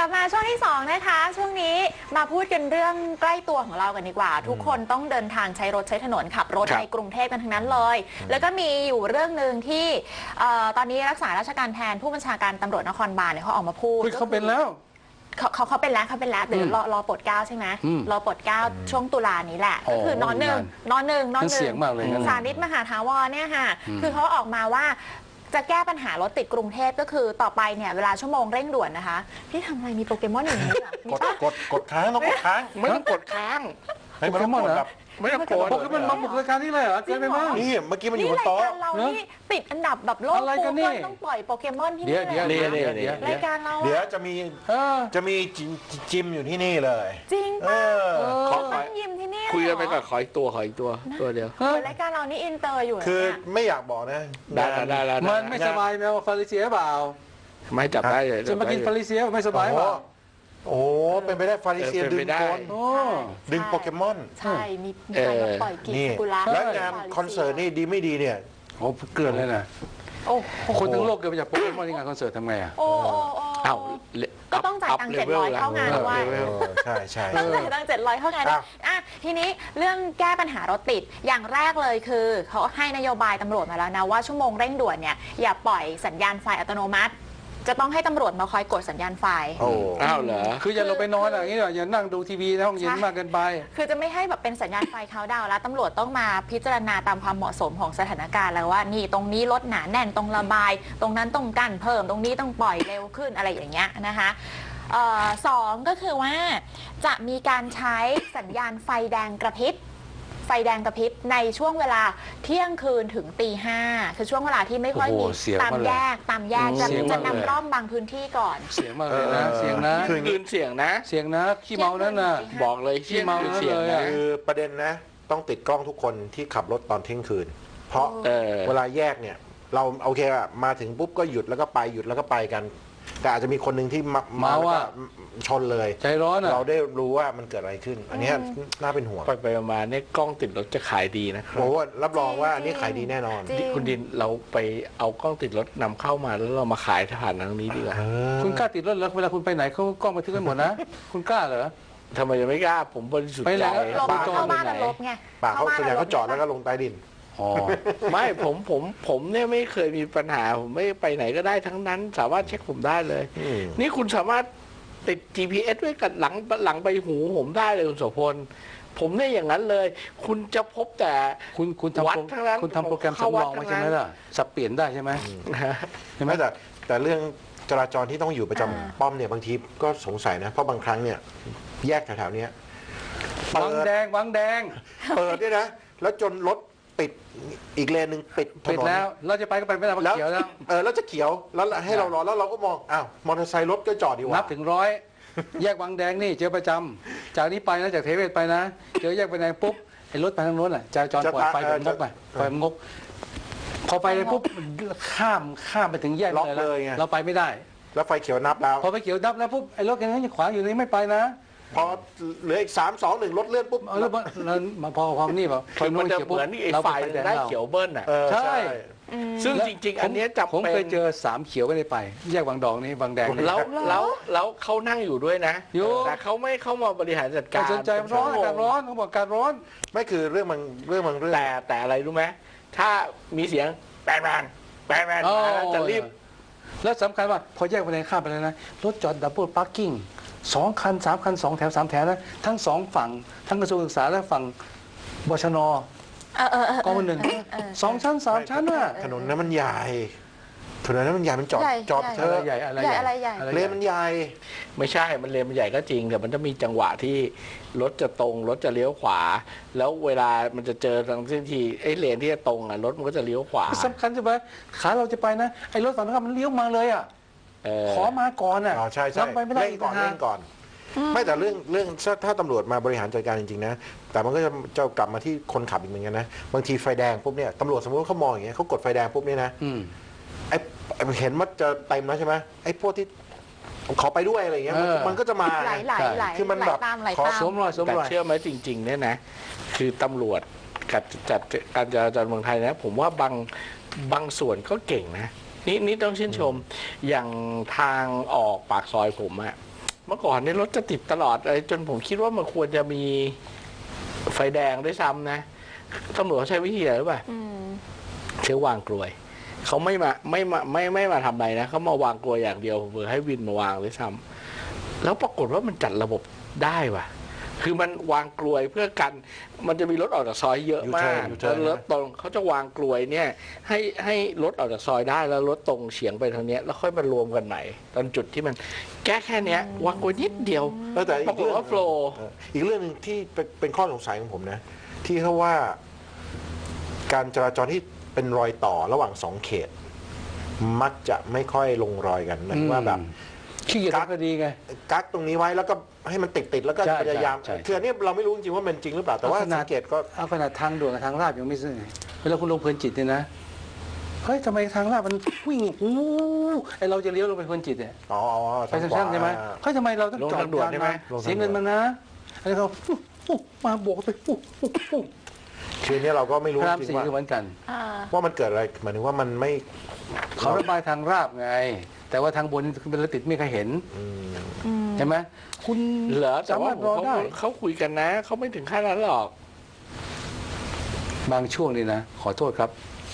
ลับมาช่วงที่2นะคะช่วงนี้มาพูดกันเรื่องใกล้ตัวของเรากันดีกว่าทุกคนต้องเดินทางใช้รถใช้ถนนขับรถในกรุงเทพกันทั้งนั้นเลยแล้วก็มีอยู่เรื่องหนึ่งที่ตอนนี้รักษาราชการแทนผู้บัญชาการตำรวจนครบาลเนี่ยเขาออกมาพูดเขาเป็นแล้วเขาเป็นแล้วเดี๋ยวรอปลดเกล้าใช่ไหมรอปลดเกล้าช่วงตุลานี้แหละก็คือนอนหนึ่งเสียงมากเลยสานิตมหาถาวรเนี่ยค่ะคือเขาออกมาว่าจะแก้ปัญหารถติดกรุงเทพก็คือต่อไปเนี่ยเวลาชั่วโมงเร่งด่วนนะคะพี่ทำอะไรมีโปเกมอนอย่างนี้กดค้างต้องกดค้างไม่ต้องกดค้างไม่ต้องกดแบบไม่ต้องกดโปเกมอนมาบุกรายการนี้เลยเหรอเกินไปมากนี่เมื่อกี้มันอยู่บนโต๊ะเรานี่ติดอันดับแบบโลกกูเกิลต้องปล่อยโปเกมอนที่นี่รายการเราเดี๋ยวจะมีจิมอยู่ที่นี่เลยจริงป่ะขอยิมที่นี่คุยกันไปก่อนขออีกตัวเดียวรายการเรานี่อินเตอร์อยู่คือไม่อยากบอกนะได้มันไม่สบายแมวฟาริเซียเปล่าไม่จับได้เลยจะมากินฟาริเซียไม่สบายเปล่าโอ้เป็นไปได้ฟาริเซียดึงคนดึงโปเกมอนใช่มีการปล่อยกีกุระแล้วงานคอนเสิร์ตนี่ดีไม่ดีเนี่ยโอ้เกินเลยนะคนทั้งโลกเกิดมาจากโปเกมอนที่งานคอนเสิร์ตทำไงอ่ะก็ต้องจ่ายตังค์700เข้างานด้วยใช่ต้องจ่ายตังค์700เข้างานทีนี้เรื่องแก้ปัญหารถติดอย่างแรกเลยคือเขาให้นโยบายตำรวจมาแล้วนะว่าชั่วโมงเร่งด่วนเนี่ยอย่าปล่อยสัญญาณไฟอัตโนมัติจะต้องให้ตำรวจมาคอยกดสัญญาณไฟอ้าวเหรอคืออย่าลงไปนอนอย่างนี้หรออย่านั่งดูทีวีในห้องเย็นมากเกินไปคือจะไม่ให้แบบเป็นสัญญาณไฟเขาดาวแล้วตำรวจต้องมาพิจารณาตามความเหมาะสมของสถานการณ์แล้วว่านี่ตรงนี้รถหนาแน่นตรงระบายตรงนั้นต้องกั้นเพิ่มตรงนี้ต้องปล่อยเร็วขึ้นอะไรอย่างเงี้ยนะคะ2ก็คือว่าจะมีการใช้สัญญาณไฟแดงกระพริบในช่วงเวลาเที่ยงคืนถึงตี 5คือช่วงเวลาที่ไม่ค่อยมีตามแยกจะนำร่องบางพื้นที่ก่อนเสียงมากเลยนะเสียงนะคืนเสียงนะขี้เมานั่นน่ะบอกเลยขี้เมาเสียงคือประเด็นนะต้องติดกล้องทุกคนที่ขับรถตอนเที่ยงคืนเพราะเวลาแยกเนี่ยเราโอเคอะมาถึงปุ๊บก็หยุดแล้วก็ไปกันแต่อาจจะมีคนหนึ่งที่มาว่าชนเลยใจร้อนเราได้รู้ว่ามันเกิดอะไรขึ้นอันนี้น่าเป็นห่วงไปมาเนี่ยกล้องติดรถจะขายดีนะครับโอ้รับรองว่าอันนี้ขายดีแน่นอนคุณดินเราไปเอากล้องติดรถนำเข้ามาแล้วเรามาขายผ่านทางนี้ดีกว่าคุณกล้าติดรถแล้วเวลาคุณไปไหนเขากล้องบันทึกกันหมดนะคุณกล้าเหรอทำไมยังไม่กล้าผมบริสุทธิ์ใจเข้าบ้านลบไงป่าเขาส่วนใหญ่เขาจอดแล้วก็ลงใต้ดินไม่ผมเนี่ยไม่เคยมีปัญหาผมไม่ไปไหนก็ได้ทั้งนั้นสามารถเช็คผมได้เลยนี่คุณสามารถติด GPS ไว้กับหลังใบหูผมได้เลยคุณโสพลผมเนี่ยอย่างนั้นเลยคุณจะพบแต่คุณทำวัดทั้งนั้นคุณทำโปรแกรมสำรองไว้ใช่ไหมล่ะสับเปลี่ยนได้ใช่ไหมใช่ไหมแต่เรื่องจราจรที่ต้องอยู่ประจำป้อมเนี่ยบางทีก็สงสัยนะเพราะบางครั้งเนี่ยแยกแถวๆนี้วังแดงเปิดด้วยนะแล้วจนรถปิดอีกเลนหนึ่งปิดแล้วเราจะไปก็ไปไม่ได้เขียวแล้วแล้วจะเขียวแล้วให้เรารอแล้วเราก็มองอ้าวมอเตอร์ไซค์รถก็จอดดีกว่านับถึง100แยกวังแดงนี่เจอประจำจากนี้ไปนะจากเทเวศไปนะเจอแยกไปไหนปุ๊บไอ้รถไปทางโน้นอ่ะจราจรปล่อยไฟแบบงกไปปล่อยงกพอไปเลยปุ๊บข้ามไปถึงแยกเลยเราไปไม่ได้แล้วไฟเขียวนับแล้วพอไฟเขียวนับแล้วปุ๊บไอ้รถยังขวางอยู่นี่ไม่ไปนะพอเหลืออีก3 2 1รถเลื่อนปุ๊บแล้วมาพอความนี่แบบมันจะเหมือนไอ้ไฟได้เขียวเบิ้ลอ่ะใช่ซึ่งจริงๆอันนี้จับผมเคยเจอ3เขียวก็ได้ไปแยกวังดองนี่วังแดงแล้วเขานั่งอยู่ด้วยนะแต่เขาไม่เข้ามาบริหารจัดการสนใจร้อนเขาบอกการร้อนไม่คือเรื่องแต่อะไรรู้ไหมถ้ามีเสียงแปนจะรีบแล้วสำคัญว่าพอแยกไปไหนข้ามไปเลยนะรถจอดดับเบิลพาร์กิ้ง2 คัน 3 คัน 2 แถว 3 แถวนะทั้ง2ฝั่งทั้งกระทรวงศึกษาและฝั่งบชน.กอง1 2 ชั้น 3 ชั้นน่ะถนนนั้นมันใหญ่มันจอดอะไรใหญ่เลนมันใหญ่ไม่ใช่มันเลนมันใหญ่ก็จริงแต่มันจะมีจังหวะที่รถจะตรงรถจะเลี้ยวขวาแล้วเวลามันจะเจอทางเส้นที่ไอ้เลนที่จะตรงอ่ะรถมันก็จะเลี้ยวขวาสำคัญใช่ไหมขาเราจะไปนะไอ้รถฝั่งนั้นมันเลี้ยวมาเลยอ่ะขอมาก่อนอ่ะใช่เร่งก่อนไม่แต่เรื่องถ้าตำรวจมาบริหารจัดการจริงๆนะแต่มันก็จะกลับมาที่คนขับอีกเหมือนกันนะบางทีไฟแดงปุ๊บเนี่ยตำรวจสมมติเขามองอย่างเงี้ยเขากดไฟแดงปุ๊บเนี่ยนะไอ้เห็นมันจะเต็มแล้วใช่ไหมไอ้พวกที่ขอไปด้วยอะไรเงี้ยมันก็จะมาคือมันแบบขอสวมรอยเชื่อไหมจริงๆเนี่ยนะคือตำรวจกับจัดการจราจรเมืองไทยนะผมว่าบางส่วนก็เก่งนะนี่ต้องชื่นชมอย่างทางออกปากซอยผมอะเมื่อก่อนเนี่ยรถจะติดตลอดเลยจนผมคิดว่ามันควรจะมีไฟแดงด้วยซ้ำนะตำรวจใช้วิธีอะไรหรือเปล่าใช้วางกลวยเขาไม่มาทำอะไรนะเขามาวางกลวยอย่างเดียวเพื่อให้วินมาวางด้วยซ้ำแล้วปรากฏว่ามันจัดระบบได้ว่ะคือมันวางกลวยเพื่อกันมันจะมีรถออกจากซอยเยอะมากแล้วรถตรงเขาจะวางกลวยเนี่ยให้รถออกจากซอยได้แล้วรถตรงเฉียงไปทางเนี้ยแล้วค่อยมารวมกันใหม่ตอนจุดที่มันแก้แค่เนี้ยวางกลวยนิดเดียวแต่ปรากฏว่าโฟล์อีกเรื่องนึงที่เป็นข้อสงสัยของผมนะที่เขาว่าการจราจรที่เป็นรอยต่อระหว่าง2 เขตมักจะไม่ค่อยลงรอยกันหมายถึงว่าแบบขี้เกียจทำคดีไงกักตรงนี้ไว้แล้วก็ให้มันติดแล้วก็พยายามคืออันนี้เราไม่รู้จริงๆว่ามันจริงหรือเปล่าแต่ว่าสังเกตก็เอาขนาดทางด่วนกับทางลาดยังไม่ซื้อเวลาคุณลงเพลินจิตเนี่ยนะเฮ้ยทำไมทางลาดมันวิ่งไอเราจะเลี้ยวลงไปเพลินจิตเนี่ยไปสั้นๆใช่ไหมเฮ้ยทำไมเราต้องจอดด่วนใช่ไหมเสียเงินมันนะอันนี้เขามาบวกไปคือเนี้ยเราก็ไม่รู้จริงว่าเหมือนกันว่ามันเกิดอะไรหมายถึงว่ามันไม่เขาระบายทางราบไงแต่ว่าทางบนเป็นรถติดไม่เคยเห็นใช่ไหมคุณเหรอแต่ว่าเขาคุยกันนะเขาไม่ถึงขั้นนั้นหรอกบางช่วงนี่นะขอโทษครับ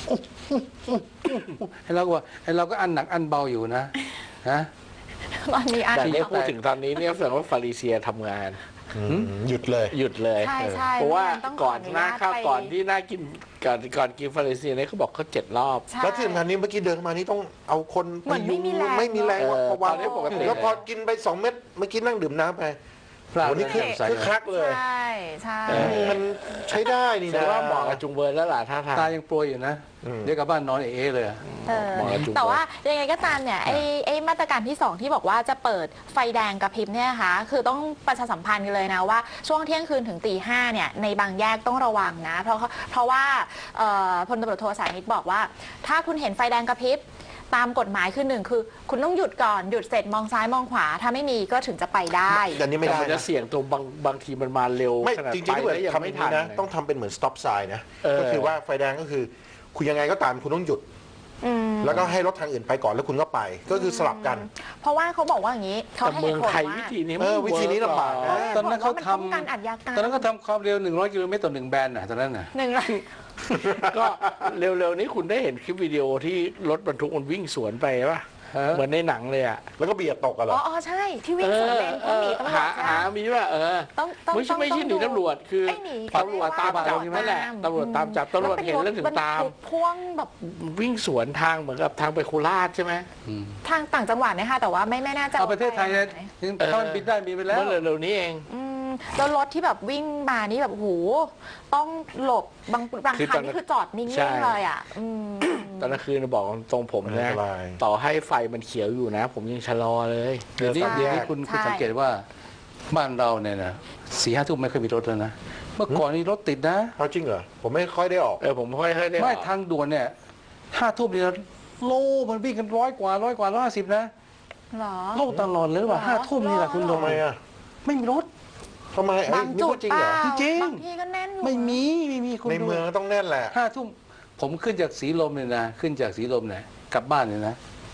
ให้เราก็อันหนักอันเบาอยู่นะตอนนี้แต่เนี่ยพูดถึงตอนนี้เนี่ยแสดงว่าฟาริเซียทำงานหยุดเลยเพราะว่าก่อนหน้าข้าวก่อนที่น่ากินก่อนกินฟาริเซียเนี่ยเขาบอกเขา7 รอบแล้วที่สำคัญนี้เมื่อกี้เดินมานี่ต้องเอาคนไม่มีแรงวางได้ปกติแล้วพอกินไป2 เม็ดเมื่อกี้นั่งดื่มน้ำไปวันนี้คือคักเลยใช่มันใช้ได้นี่นะว่าเหมาะกับจุงเบยแล้วล่ะท่าทางตายังโปรยอยู่นะเดี๋ยวกลับบ้านนอนเลยแต่ว่ายังไงก็ตามเนี่ยไอ้มาตรการที่2ที่บอกว่าจะเปิดไฟแดงกระพริบเนี่ยนะคะคือต้องประชาสัมพันธ์กันเลยนะว่าช่วงเที่ยงคืนถึงตี 5เนี่ยในบางแยกต้องระวังนะเพราะว่าพลตำรวจโทสานิตบอกว่าถ้าคุณเห็นไฟแดงกระพริบตามกฎหมายคือ1คือคุณต้องหยุดก่อนหยุดเสร็จมองซ้ายมองขวาถ้าไม่มีก็ถึงจะไปได้แต่นี้ไม่ได้จะเสี่ยงตัวบางทีมันมาเร็วไม่จริงๆด้วยทำไม่ทันนะต้องทำเป็นเหมือน stop sign นะก็คือว่าไฟแดงก็คือคุณยังไงก็ตามคุณต้องหยุดแล้วก็ให้รถทางอื่นไปก่อนแล้วคุณก็ไปก็คือสลับกันเพราะว่าเขาบอกว่าอย่างนี้เขาให้เหตุผลว่าวิธีนี้ลำบากนะตอนนั้นเขาทำการอัดยากรรมตอนนั้นก็ทำความเร็ว100 กิโลเมตรต่อ1 แบนน่ะตอนนั้นน่ะก็เร็วๆนี้คุณได้เห็นคลิปวิดีโอที่รถบรรทุกมันวิ่งสวนไปป่ะเหมือนในหนังเลยอ่ะแล้วก็เบียดตกกันเหรออ๋อใช่ที่วิ่งสวนเลนก็หนีตำรวจหามีว่าไม่ใช่หนีตำรวจคือตำรวจตามจับนั่นแหละตำรวจตามจับตำรวจเห็นแล้วถึงตามพ่วงแบบวิ่งสวนทางเหมือนกับทางไปโคราชใช่ไหมทางต่างจังหวัดเนี่ยค่ะแต่ว่าไม่น่าจะเอาประเทศไทยเนี่ยถ้ามันปิดได้มีไปแล้วเมื่อเร็วนี้เองแล้วรถที่แบบวิ่งมานี่แบบโหต้องหลบบางคันนี่คือจอดนิ่งๆเลยอ่ะตอนกลางคืนบอกตรงผมนะต่อให้ไฟมันเขียวอยู่นะผมยังชะลอเลยเดี๋ยวนี้คุณสังเกตว่าบ้านเราเนี่ยนะ4-5 ทุ่มไม่เคยมีรถแล้วนะเมื่อก่อนนี้รถติดนะจริงเหรอผมไม่ค่อยได้ออกผมไม่ค่อยได้ไม่ทางด่วนเนี่ย5 ทุ่มนี่โล่มันวิ่งกัน100 กว่า150นะหรอโล่ตลอดเลยว่า5 ทุ่มนี่แหละคุณทำไมอ่ะไม่มีรถทำไมบางจุดจริงเหรอจริงบางที่ก็แน่นไม่มีคนในเมืองต้องแน่นแหละ 5 ทุ่มผมขึ้นจากสีลมเนี่ยนะขึ้นจากสีลมเนี่ยกลับบ้านเนี่ยนะ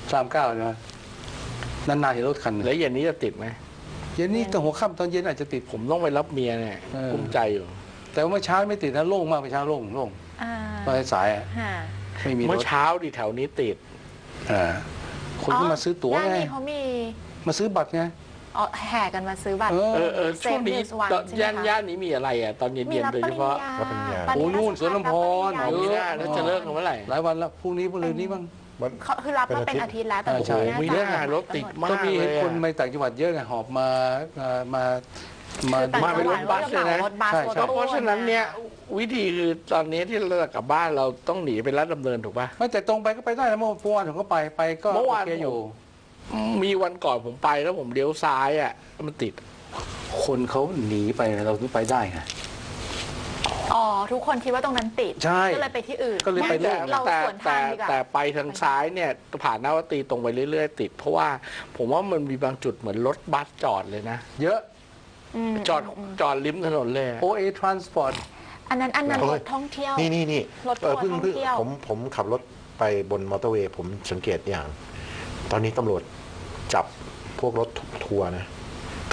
39นะนานๆเห็นรถคันแล้วเย็นนี้จะติดไหมเย็นนี้ตอนหัวค่ำตอนเย็นอาจจะติดผมต้องไปรับเมียเนี่ยกุ้มใจอยู่แต่ว่าเมื่อเช้าไม่ติดนะโล่งมากเมื่อเช้าโล่งตอนสายไม่มีเมื่อเช้าดิแถวนี้ติดคนที่มาซื้อตั๋วไงเขามีมาซื้อบัตรไงแห่กันมาซื้อบัตรช่วงนี้ย่านนี้มีอะไรอ่ะตอนเย็นๆโดยเฉพาะโอ้นู่นสวนลำพรเยอะแล้วจะเลิกเมื่อไหร่หลายวันแล้วพรุ่งนี้พรุ่งนี้บ้างคือรับมาเป็นอาทิตย์แล้วแต่มีเรื่องรถติดมากก็มีเห็นคนไปต่างจังหวัดเยอะไงหอบมาเป็นรถบัสเลยนะเพราะฉะนั้นเนี่ยวิธีคือตอนนี้ที่เรากลับบ้านเราต้องหนีไปลาดดำเนินถูกป่ะไม่แต่ตรงไปก็ไปได้นะเมื่อวานผมก็ไปก็โอเคอยู่มีวันก่อนผมไปแล้วผมเลี้ยวซ้ายอ่ะมันติดคนเขาหนีไปเราไปได้ไงทุกคนคิดว่าตรงนั้นติดก็เลยไปที่อื่นก็เลยไปเรื่อยแต่ไปทางซ้ายเนี่ยผ่านหน้าวัดตรีตรงไปเรื่อยๆติดเพราะว่าผมว่ามันมีบางจุดเหมือนรถบัสจอดเลยนะเยอะจอดริมถนนเลย OA Transport อันนั้นรถท่องเที่ยวนี่รถทัวร์ท่องเที่ยวผมขับรถไปบนมอเตอร์เวย์ผมสังเกตอย่างตอนนี้ตำรวจจับพวกรถทัวร์นะ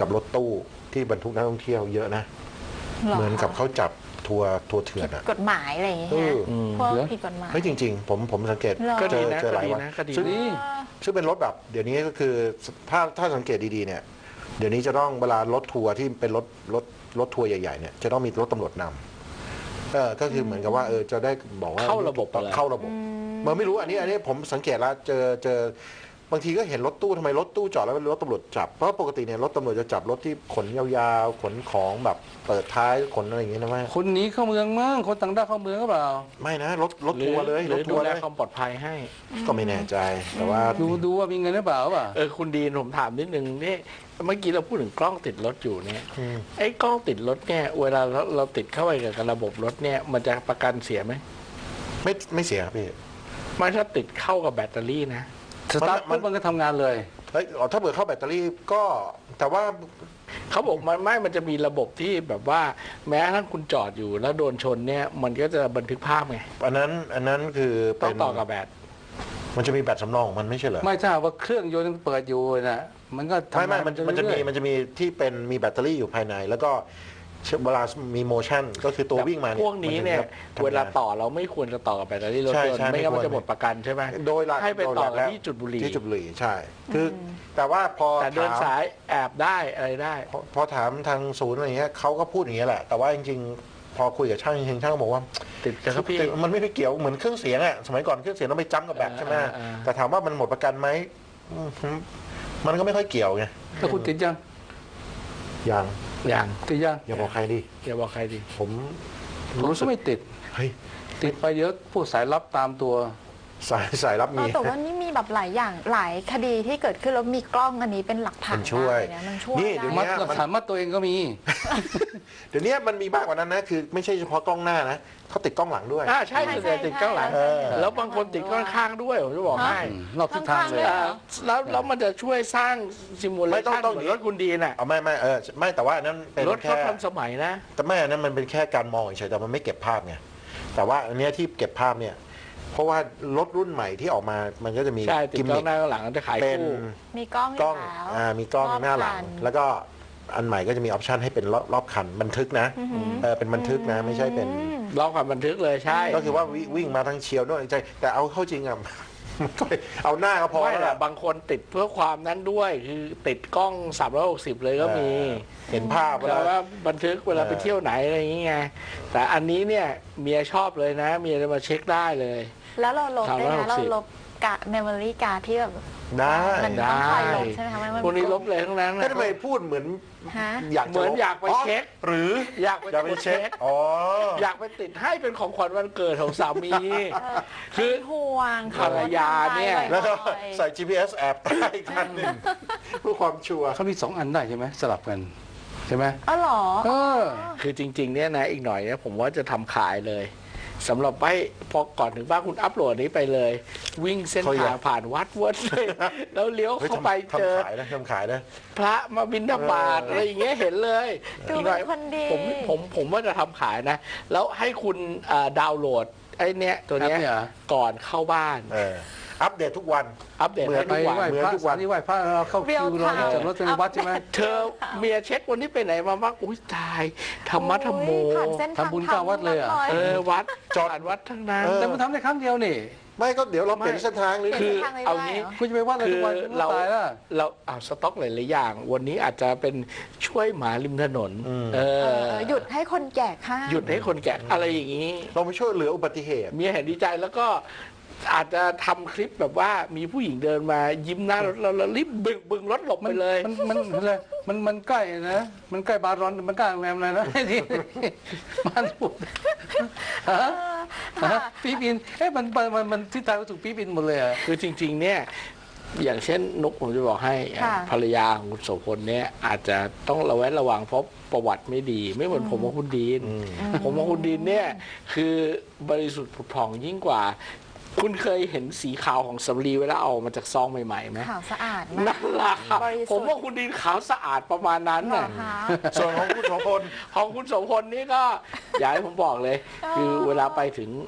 กับรถตู้ที่บรรทุกนักท่องเที่ยวเยอะนะเหมือนกับเขาจับทัวร์เถื่อนอะกฎหมายอะไรอย่างเงี้ยพวกผิดกฎหมายเฮ้ยจริงๆผมสังเกตก็เจดีอนะเจอหลายวันก็ดีซึ่งนะซึ่งเป็นรถแบบเดี๋ยวนี้ก็คือถ้าสังเกตดีๆเนี่ยเดี๋ยวนี้จะต้องเวลารถทัวร์ที่เป็นรถทัวร์ใหญ่ๆเนี่ยจะต้องมีรถตำรวจนำก็คือเหมือนกับว่าจะได้บอกว่าเข้าระบบอะไรเข้าระบบมันไม่รู้อันนี้ผมสังเกตแล้วเจอบางทีก็เห็นรถตู้ทำไมรถตู้จอดแล้วเป็นรถตำรวจจับเพราะปกติเนี่ยรถตำรวจจะจับรถที่ขนยาวๆขนของแบบเปิดท้ายขนอะไรอย่างเงี้ยนะแม่คนหนีเข้าเมืองมั้งคนต่างด้าวเข้าเมืองก็เปล่าไม่นะรถทัวร์เลยหรรืถอทัดูวร์แลเลยความปลอดภัยให้ก็ไม่แน่ใจแต่ว่าดูว่ามีเงินหรือเปล่าป่ะคุณดีนผมถามนิดนึงนี่เมื่อกี้เราพูดถึงกล้องติดรถอยู่เนี่ยไอ้กล้องติดรถเนี่ยเวลาเราติดเข้าไปกับระบบรถเนี่ยมันจะประกันเสียไหมไม่เสียครับพี่ไม่ถ้าติดเข้ากับแบตเตอรี่นะสตาร์ทปุ๊บมันก็ทำงานเลยเฮ้ยถ้าเปิดเข้าแบตเตอรี่ก็แต่ว่าเขาบอกมันจะมีระบบที่แบบว่าแม้กระทั่งคุณจอดอยู่แล้วโดนชนเนี่ยมันก็จะบันทึกภาพไงอันนั้นคือต้เป็องนต่อกับแบตมันจะมีแบตสำรองของมันไม่ใช่เหรอไม่ถ้าหากว่าเครื่องยนต์มันเปิดอยู่นะมันก็ทำไม่งานมันจะมีเรื่อยๆมันจะมีที่เป็นมีแบตเตอรี่อยู่ภายใน แล้วก็เวลามีโมชั่นก็คือตัววิ่งมาพวกนี้เนี่ยมัถึงจะทำงานเวลาต่อเราไม่ควรจะต่อกับแบตเตอรี่รถยนต์ใช่ไม่งั้นไม่ควรมันจะหมดประกันใช่ไหมโดยหลักให้ไปต่อโดยหลักแล้วที่จุดบุหรี่ที่จุดบุหรี่ใช่คือแต่ว่าพอแต่เดินถามสายแอบได้อะไรได้พอถามทางศูนย์อะไรเงี้ยเขาก็พูดอย่างเงี้ยแหละ แต่ว่าจริงๆพอคุยกับช่างจริงๆช่างก็บอกว่าติดจะครับพี่มันไม่ไปเกี่ยวเหมือนเครื่องเสียงอะสมัยก่อนเครื่องเสียงต้องไปจ้ำกับแบตใช่ไหม แต่ถามว่ามันหมดประกันไหมมันก็ไม่ค่อยเกี่ยวไงแล้วคุณติดยังยังอย่างติดยังอย่าบอกใครดิอย่าบอกใครดิผมผมก็ไม่ติดเฮ้ยติดไปเยอะพวกสายลับตามตัวสายรับมีแต่ว่านี่มีแบบหลายอย่างหลายคดีที่เกิดขึ้นแล้วมีกล้องอันนี้เป็นหลักฐานมันช่วยได้เนี่ยมันช่วยนี่ได้เดี๋ยวมันี้ดหลักฐานมัดตัวเองก็มีเดี๋ยวนี้มันมีมากกว่านั้นนะคือไม่ใช่เฉพาะกล้องหน้านะเขาติดกล้องหลังด้วยใช่ส่วนใหญ่ติดข้างหลังเออแล้วบางคนติดข้างๆด้วยผมจะบอกให้รอบทิศทางเลยแล้วมันจะช่วยสร้างซิมูเลไม่ชันต้องเหมือนรถคุณดีน่ะเอาไม่แต่ว่าอันนั้นเป็นรถเขาแค่ทันสมัยนะแต่ไม่อันนั้นมันเป็นแค่การมองเฉยแต่มันไม่เก็บภาพไงแต่ว่าอันเนี้ยที่เก็บภาพเนี่ยเพราะว่ารถรุ่นใหม่ที่ออกมามันก็จะมีใช่ติดกิมกล้มิองคหน้าข้างหลังจะขายเป็นคู่มีกล้องกล้องแล้วมีกล้องหน้าหลังรอบคันแล้วก็อันใหม่ก็จะมีออปชันให้เป็นรอบคันบันทึกนะเป็นบันทึกนะไม่ใช่เป็นลองความบันทึกเลยใช่ก็คือว่าวิ่งมาทั้งเชียวด้วยใจแต่เอาเข้าจริงอ่ะ มันก็เอาหน้าก็พอไม่แล้วแหล่ะละบางคนติดเพื่อความนั้นด้วย คือติดกล้อง360เลยก็มีเห็นภาพเวลาว่าบันทึกเวลาไปเที่ยวไหนอะไรอย่างเงี้ยแต่อันนี้เนี่ยเมียชอบเลยนะเมียจะมาเช็คได้เลยแล้วเราลบได้ไหม 360 เราลบกะเมมโมรี่การ์ดที่แบบได้มันต้องคอยลบใช่ไหมคะมันพวกนี้ลบเลยทั้งนั้นก็นะทำไมพูดเหมือนฮะอยากเหมือนอยากไปเช็คหรืออยากไปอยากไปเช็คอ๋ออยากไปติดให้เป็นของขวัญวันเกิดของสามี คือเป็นห่วงภรรยาเนี่ยแล้วก็บ่อยๆใส่ GPS แอบใต้อีกคันหนึ่งเพื่อความชัวร์เขามี2 อันได้ใช่ไหมสลับกันใช่ไหมอ๋อเหรอเออคือจริงๆเนี่ยนะอีกหน่อยเนี่ยผมว่าจะทำขายเลยสำหรับไปพอก่อนถึงบ้านคุณอัพโหลดนี้ไปเลย วิ่งเส้นทางผ่านวัดเวิร์ดเลยแล้วเลี้ยวฮ้ยเข้าไปเจอทำขายนะทำขายนะพระมาบิณฑบาตอะไรอย่างเงี้ยเห็นเลยดูอีกหน่อยเป็นคนดีผมว่าจะทำขายนะ แล้วให้คุณดาวน์โหลดไอ้เนี้ยตัวเนี้ยแอปเนี่ยเหรอก่อนเข้าบ้านอัปเดตทุกวันอัปเดตเหมือนให้ไปทุกวันไหว้เหมือนพระทุกวันนี่ไหว้พระเราเข้าคิว Real เรา time จากรถในวัดใช่ไหมเธอเมียเช็ควันนี้ไปไหนมาบ้างอุ้ยตายธรรมะธรรมโมโอ้ยผ่านเส้นทางทำบุญเก้าวัดเลยอะวัดจอดวัดทั้งนั้นแต่มันทำได้ครั้งเดียวนี่ไม่ก็เดี๋ยวเราเปลี่ยนเส้นทางเลยคือทางเลยเอาได้งี้เหรอคุณจะไปวัดอะไรทุกวันคือเราตายแล้วเราเอาสต็อกหลายๆอย่าง วันนี้อาจจะเป็นช่วยหมาริมถนนหยุดให้คนแก่ข้ามหยุดให้คนแก่อะไรอย่างนี้เราไปช่วยเหลืออุบัติเหตุเมียเห็นดีใจแล้วก็อาจจะทำคลิปแบบว่ามีผู้หญิงเดินมายิ้มหน้ารถเรารีบบึงรถหลบไปเลยมันใกล้นะ มันใกล้บาร์รอนมันใกล้โรงแรมอะไรนะที่บ้านผมปีบินมันที่ตายก็ถูกปีบินหมดเลยอะคือจริงๆเนี่ยอย่างเช่นนุกผมจะบอกให้ภรรยาของคุณโสพลเนี่ยอาจจะต้องระแวดระวังเพราะประวัติไม่ดี ไม่เหมือนผมกับคุณดีนผมกับคุณดีนเนี่ยคือบริสุทธิ์ผุดผ่องยิ่งกว่าคุณเคยเห็นสีขาวของสำลีเวลาเอามาจากซองใหม่ๆไหมขาวสะอาดนั่นแหละครับบริสุทธิ์ผมว่าคุณดีนขาวสะอาดประมาณนั้นเหรอน่ะคะส่วนของคุณโสพลของคุณโสพลนี่ก็ อยากให้ผมบอกเลย คือเวลาไปถึง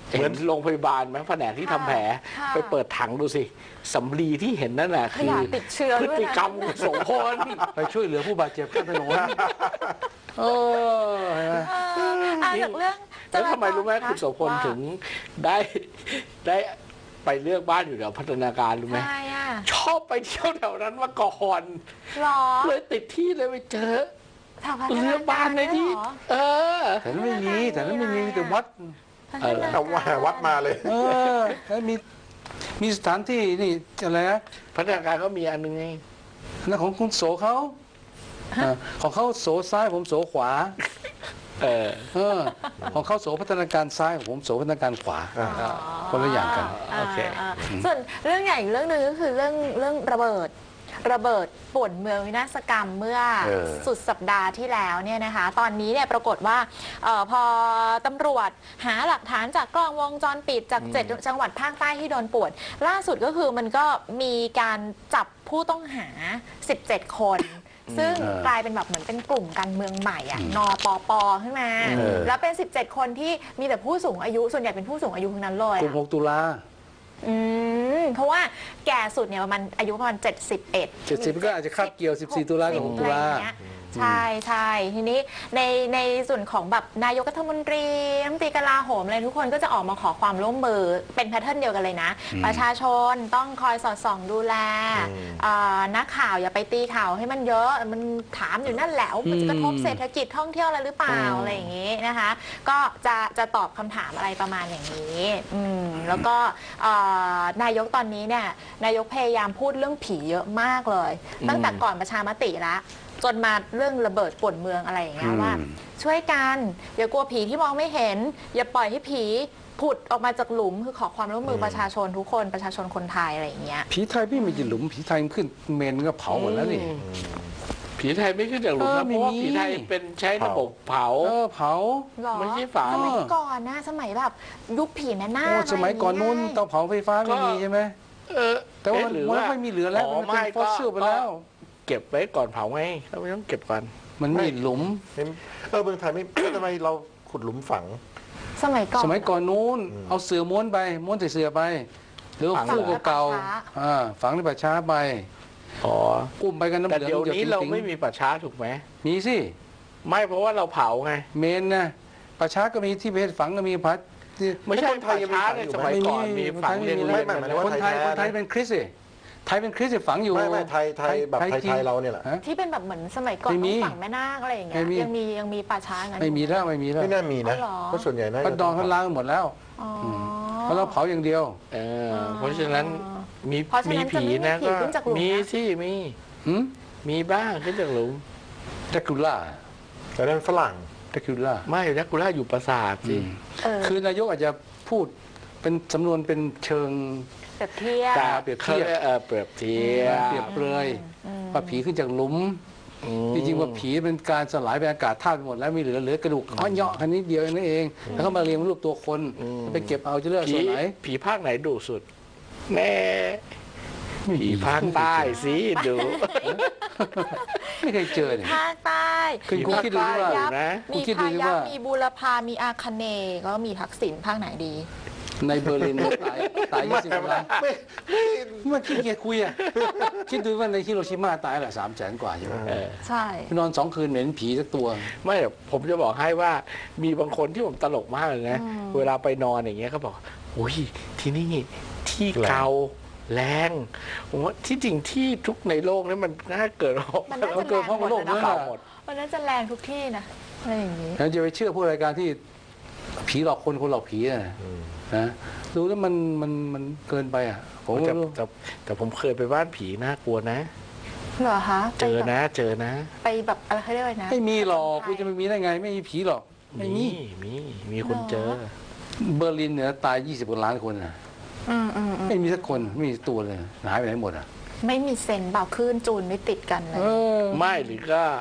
เห็นโรงพยาบาลไหมแผนกที่ทำแผลค่ะไปเปิดถังดูสิสำลีที่เห็นนั่นแหละขคือยะติดเชื้อพฤด้วยตินะกรรมของโสพลไปช่วยเหลือผู้บาดเจ็บข้างถนนเออเห็นไหมจากเรื่องแล้วทำไมรู้ไหมคุณโสพลว่าถึงได้ไปเลือกบ้านอยู่แถวพัฒนาการรู้ไหมทำไมอ่ะชอบไปเที่ยวแถวนั้นมาก่อนหรอเลยติดที่เลยไปเจอแถวพัฒเลือกบ้านในที่เหรอเออแต่นั้นไม่มีแต่นั้นไม่มีแต่วัดพัฒนเอาวัดมาเลยเออแล้วมีสถานที่นี่อะไรนะพัฒนาการก็มีอันนึงไงนั่นของคุณโสเขาของเขาโสซ้ายผมโสขวาเออของเขาโสพัฒนาการซ้ายของผมโสพัฒนาการขวา คนละอย่างกันโอเคส่วนเรื่องใหญ่อีกเรื่องหนึ่งก็คือเรื่องระเบิดป่วนเมืองวินาศกรรมเมื่อสุดสัปดาห์ที่แล้วเนี่ยนะคะ ตอนนี้เนี่ยปรากฏว่าพอตำรวจหาหลักฐานจากกล้องวงจรปิดจาก7จังหวัดภาคใต้ที่โดนป่วน ล่าสุดก็คือมันก็มีการจับผู้ต้องหา 17 คน ซึ่งกลายเป็นแบบเหมือนเป็นกลุ่มการเมืองใหม่อะนปปขึ้นมา แล้วเป็น 17 คนที่มีแต่ผู้สูงอายุส่วนใหญ่เป็นผู้สูงอายุทั้งนั้นเลยกลุ่ม 6 ตุลาเพราะว่าแก่สุดเนี่ยอายุประมาณ71 70ก็อาจจะคาบเกี่ยว14 ตุลากับ 6 ตุลาใช่ใช่ทีนี้ในส่วนของแบบนายกรัฐมนตรีรัฐมนตรีกลาโหมอะไรทุกคนก็จะออกมาขอความร่วมมือเป็นแพทเทิร์นเดียวกันเลยนะ ประชาชนต้องคอยสอดส่องดูแลนักข่าวอย่าไปตีข่าวให้มันเยอะมันถามอยู่นั่นแหละว่ามันจะกระทบเศรษฐกิจท่องเที่ยวอะไรหรือเปล่าอะไรอย่างนี้นะคะก็จะตอบคำถามอะไรประมาณอย่างนี้แล้วก็นายกตอนนี้เนี่ยนายกพยายามพูดเรื่องผีเยอะมากเลยตั้งแต่ก่อนประชามติแล้วจนมาเรื่องระเบิดป่วนเมืองอะไรอย่างเงี้ยว่าช่วยกันอย่ากลัวผีที่มองไม่เห็นอย่าปล่อยให้ผีผุดออกมาจากหลุมคือขอความร่วมมือประชาชนทุกคนประชาชนคนไทยอะไรอย่างเงี้ยผีไทยไม่มีหลุมผีไทยมันขึ้นเมนก็เผาหมดแล้วนี่ผีไทยไม่ขึ้นจากหลุมนะเพราะว่าผีไทยเป็นใช้ระบบเผาเผาหรอไม่ใช่ฝาสมัยก่อนนะสมัยแบบยุคผีแม่นาคสมัยก่อนนู้นเตาเผาไฟฟ้าไม่มีใช่ไหม แต่ว่ามันไม่มีเหลือแล้วมันเป็นฟอสซิลไปแล้วเก็บไว้ก่อนเผาไงเราไม่ต้องเก็บก่อนมันมีหลุมเมืองไทยไม่ ทำไมเราขุดหลุมฝังสมัยก่อนนู้นเอาเสือม้วนไปม้วนใส่เสือไปหรือฟูกเก่าฝังในป่าช้าไปอุ้มไปกันน้ำแต่เหลืองเดี๋ยวนี้เราไม่มีป่าช้าถูกไหมมีสิไม่เพราะว่าเราเผาไงเมนนะป่าช้าก็มีที่เพชรฝังก็มีพัดไม่ใช่คนไทยยังมีป่าช้าฝังอยู่สไหมมัยก่อนมีฝังเรียนคนไทยเป็นคริสต์ไทยเป็นคริสต์ฝังอยู่ไม่ไทยแบบไทยเราเนี่ยแหละที่เป็นแบบเหมือนสมัยก่อนต้องฝังแม่นาคอะไรอย่างเงี้ยยังมีป่าช้างั้นไม่มีแล้วไม่น่ามีนะเพราะส่วนใหญ่น่าพัดดองพัดล้างหมดแล้วเพราะเราเผาอย่างเดียวเพราะฉะนั้นมีผีนะก็มีสิมีบ้างขึ้นจากหลุมแดคูล่าแต่นั่นฝรั่งแดคูล่าไม่แดกูล่าอยู่ปราสาทสิคือนายกอาจจะพูดเป็นสำนวนเป็นเชิงเปรียบเทียบเปรียบเทียบเปรียบเทียบเปรียบเปรยว่าผีขึ้นจากหลุมจริงๆว่าผีเป็นการสลายเป็นอากาศธาตุหมดแล้วมีเหลือกระดูกอ้อนเยาะแค่นี้เดียวนั่นเองแล้วก็มาเรียงรูปตัวคนไปเก็บเอาจะเลือกส่วนไหนผีภาคไหนดุสุดแน่ผีภาคใต้สิดุไม่เคยเจอเนี่ยภาคใต้คุณคิดดูว่ามีพายัพมีบูรพามีอาคเนย์ก็มีทักษิณภาคไหนดีในเบอร์ลินตาย20 ล้านเมื่อกี้เกียคุยอ่ะคิดดูว่าในฮิโรชิมาตายละ300,000 กว่าใช่ไหมใช่นอน2 คืนเหม็นผีสักตัวไม่ผมจะบอกให้ว่ามีบางคนที่ผมตลกมากเลยนะเวลาไปนอนอย่างเงี้ยเขาบอกโอ้ยที่นี่ที่เก่าแรงผมว่าที่จริงที่ทุกในโลกนี้มันน่าเกิดมันเกิดเพราะโลกนี้เก่าหมดมันน่าจะแรงทุกที่นะอะไรอย่างนี้แล้วจะไปเชื่อพวกรายการที่ผีหลอกคนหลอกผีนะดูแล้วมันเกินไปอ่ะผมแต่ผมเคยไปบ้านผีน่ากลัวนะเหรอคะเจอนะไปแบบอะไรเขาเรียกว่านะไม่มีหรอกคุณจะไม่มีได้ไงไม่มีผีหรอกไม่มีคนเจอเบอร์ลินเนี่ยตาย20 ล้านคนนะไม่มีสักคนไม่มีตัวเลยหายไปไหนหมดอ่ะไม่มีเซนเบาคลื่นจูนไม่ติดกันเลยไม่หรือก็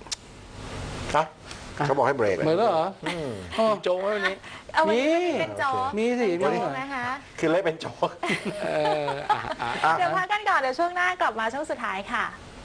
เขาบอกให้เบรกเหมือนแล้วเหรอโจ้ไว้วันนี้เอาวันนี้เป็นโจ๊กมีสิเป็นโจ๊กนะคะคือเล่นเป็นโจ๊กเดี๋ยวพักกันก่อนเดี๋ยวช่วงหน้ากลับมาช่วงสุดท้ายค่ะ